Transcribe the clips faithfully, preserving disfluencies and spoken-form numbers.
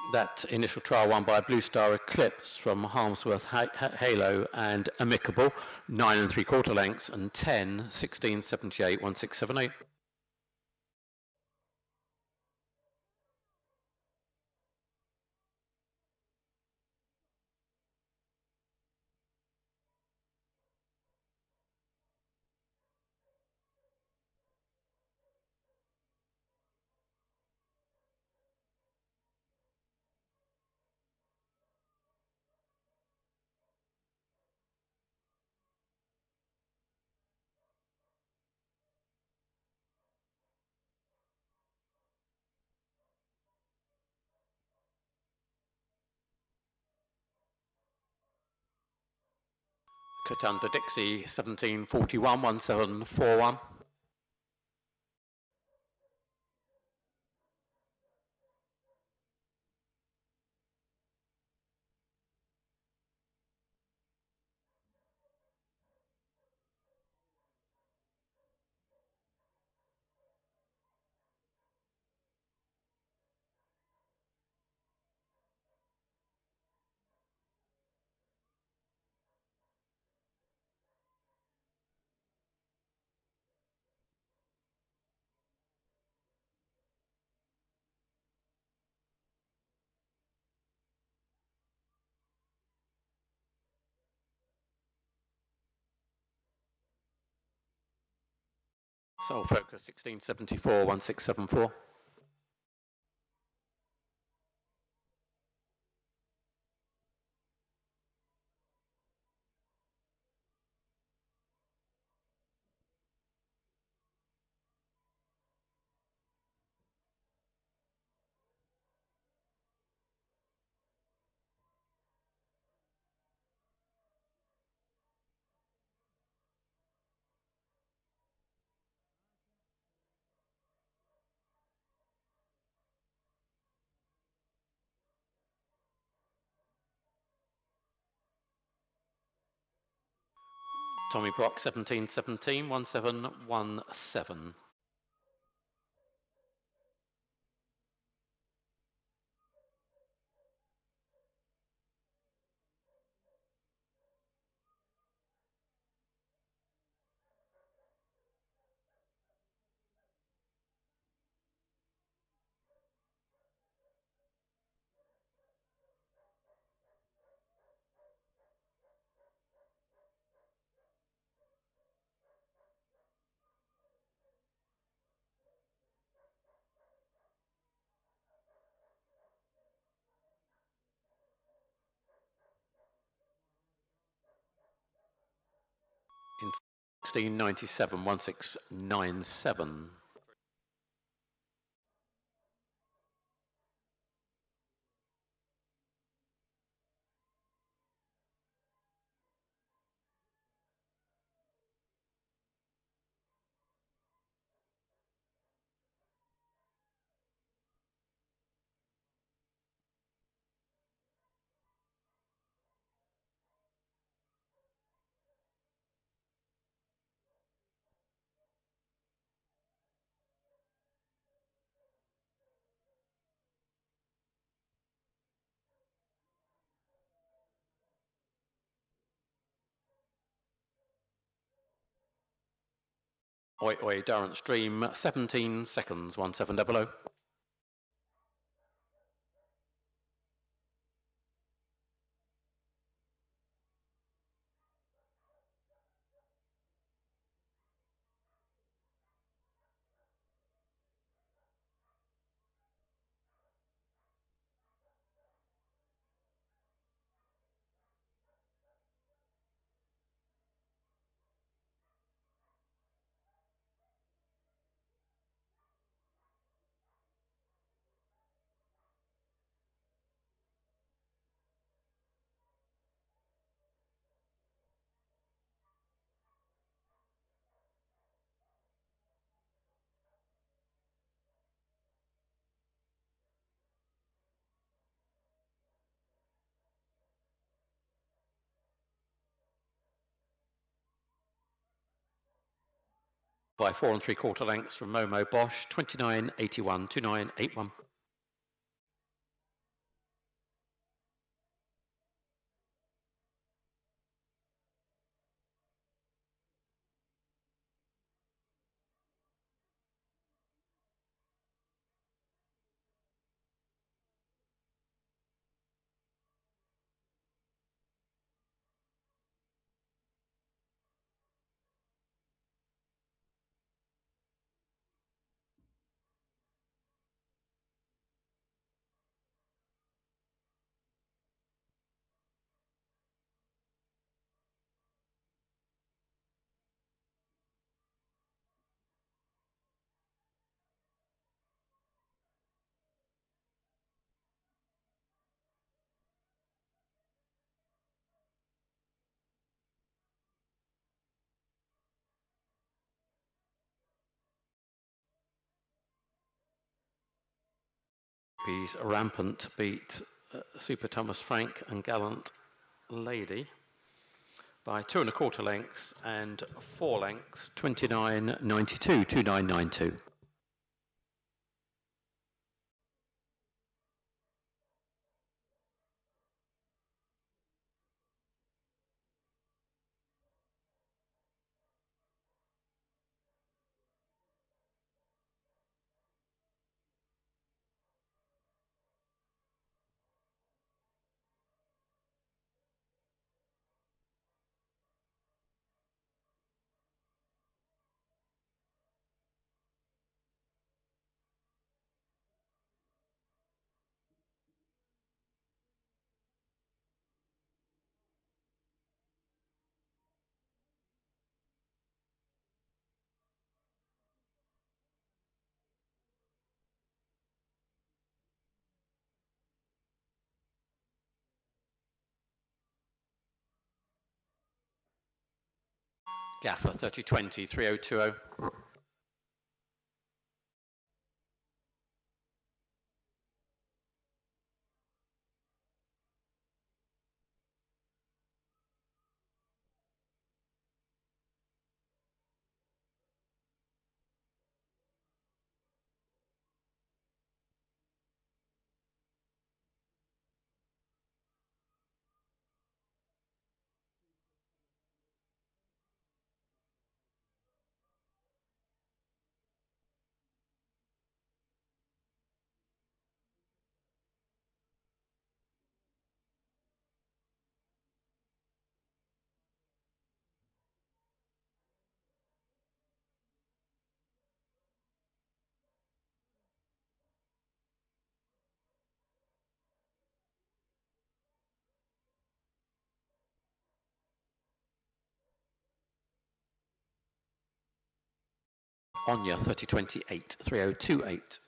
that initial trial won by Blue Star Eclipse from Harmsworth Halo and Amicable, nine and three quarter lengths, and ten, sixteen seventy-eight, one six seven eight. Katunda Dixie, seventeen forty-one, one seven four one. Soul Focus, sixteen seventy-four, one six seven four. Tommy Brock, seventeen seventeen, one seven one seven. In sixteen ninety-seven, one six nine seven. Oi, oi, Durrant Stream, seventeen seconds, one seven zero zero. By four and three quarter lengths from Momo Bosch, twenty-nine eighty-one, twenty-nine eighty-one. Groupies Rampant beat uh, Super Thomas Frank and Gallant Lady by two and a quarter lengths and four lengths, twenty-nine ninety-two, twenty-nine ninety-two. Gaffer thirty twenty, three oh two oh. Onya thirty twenty-eight, three oh two eight.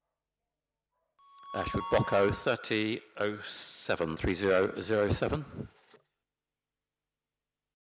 Ashwood Bocco thirty oh seven, three oh oh seven.